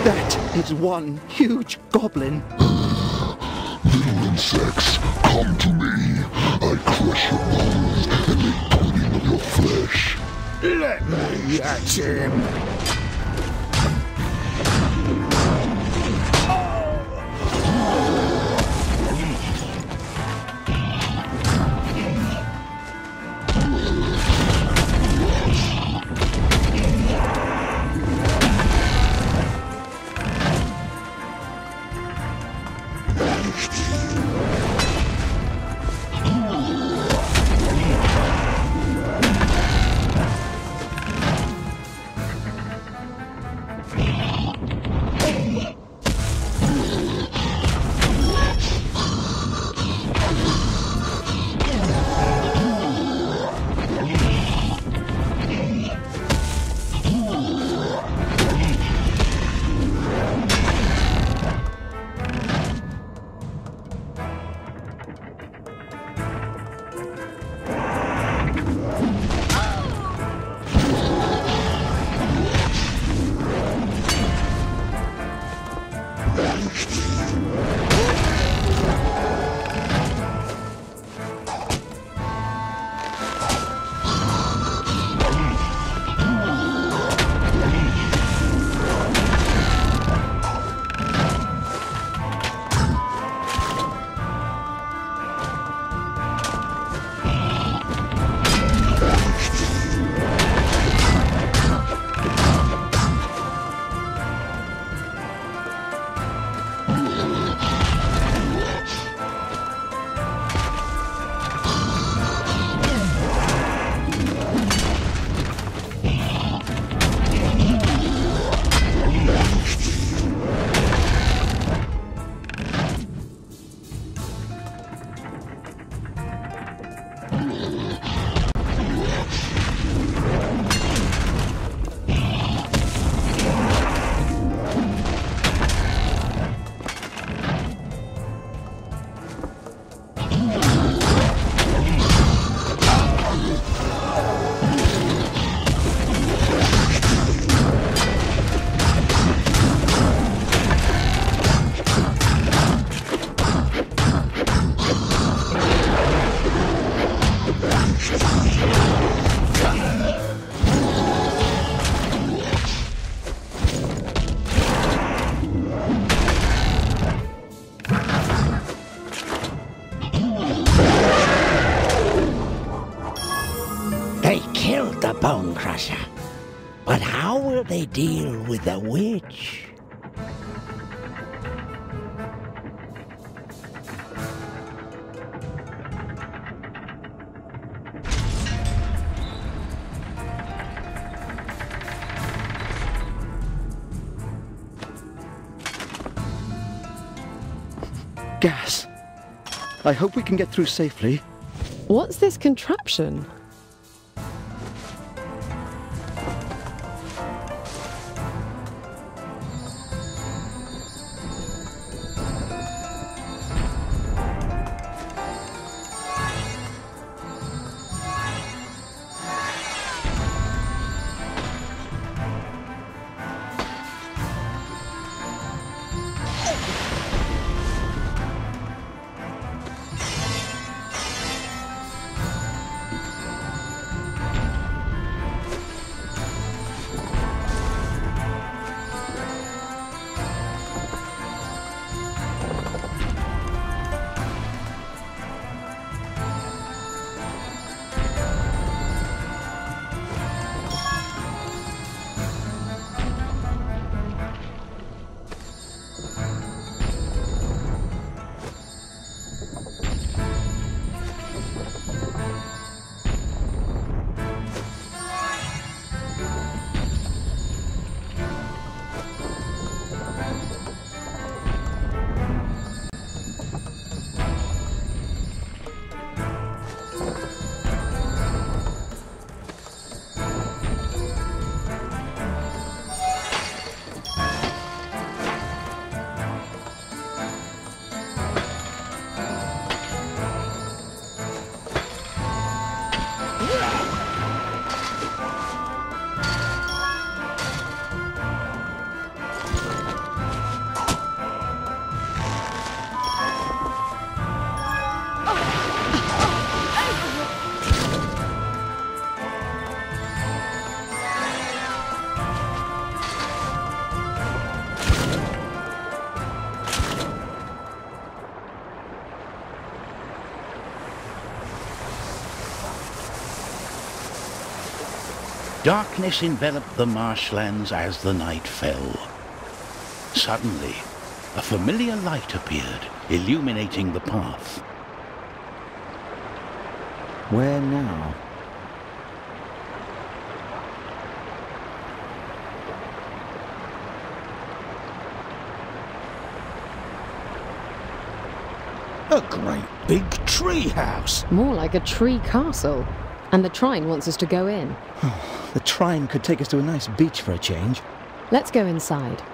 That is one huge goblin. Little insects, come to me. I crush your bones and make pudding of your flesh. Let me at him. The Bone Crusher. But how will they deal with the witch? Gas. I hope we can get through safely. What's this contraption? Darkness enveloped the marshlands as the night fell. Suddenly, a familiar light appeared, illuminating the path. Where now? A great big tree house. More like a tree castle. And the Trine wants us to go in. The Trine could take us to a nice beach for a change. Let's go inside.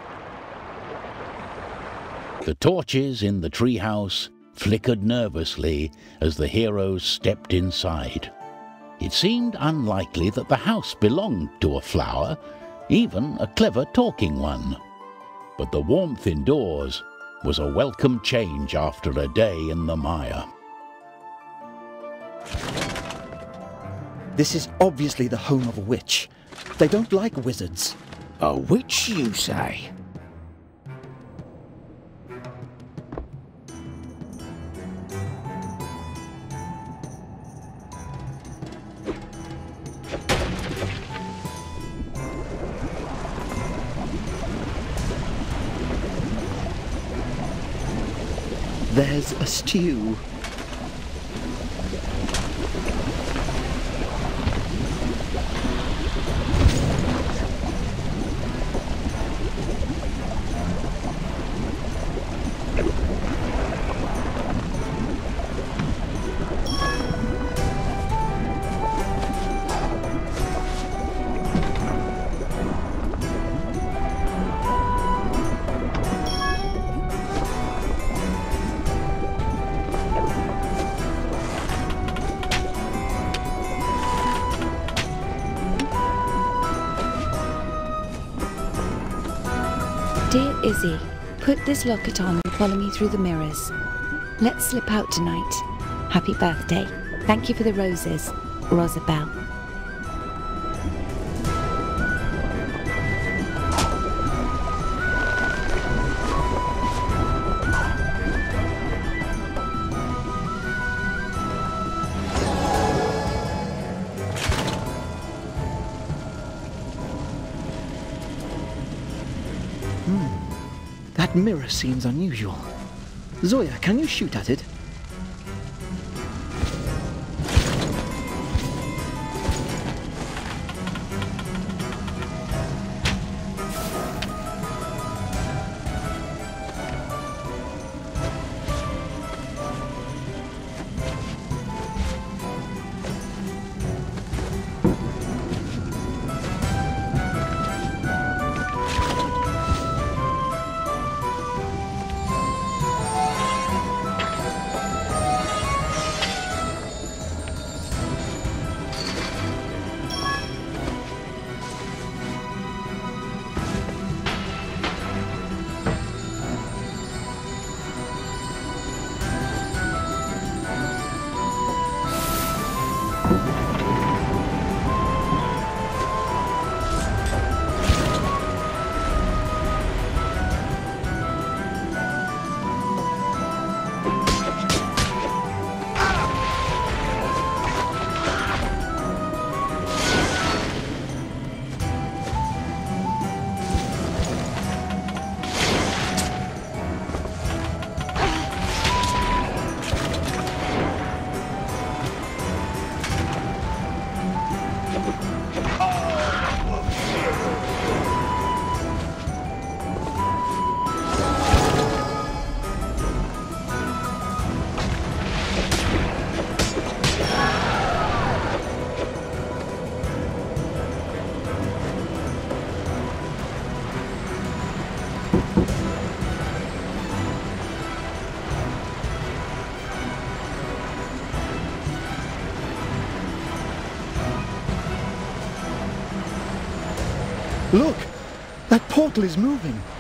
The torches in the treehouse flickered nervously as the heroes stepped inside. It seemed unlikely that the house belonged to a flower, even a clever talking one. But the warmth indoors was a welcome change after a day in the mire. This is obviously the home of a witch. They don't like wizards. A witch, you say? There's a stew. Dear Izzy, put this locket on and follow me through the mirrors. Let's slip out tonight. Happy birthday. Thank you for the roses, Rosabelle. That mirror seems unusual. Zoya, can you shoot at it? Look! That portal is moving.